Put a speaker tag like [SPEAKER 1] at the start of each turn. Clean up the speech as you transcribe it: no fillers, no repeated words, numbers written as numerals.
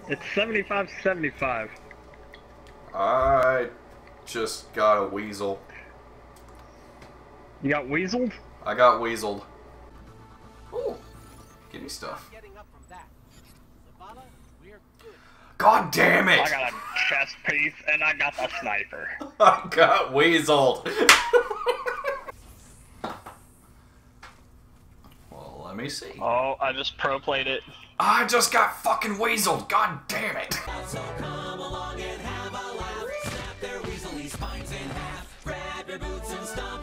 [SPEAKER 1] It's 75-75.
[SPEAKER 2] I just got a weasel.
[SPEAKER 1] You got weaseled?
[SPEAKER 2] I got weaseled. Ooh, give me stuff. God damn it!
[SPEAKER 1] I got a chest piece and I got the sniper.
[SPEAKER 2] I got weaseled. Well, let me see.
[SPEAKER 1] Oh, I just pro-played it.
[SPEAKER 2] I just got fucking weaseled. God damn it!
[SPEAKER 3] So come along and have a laugh. Snap their weaselly spines in half. Grab your boots and stomp.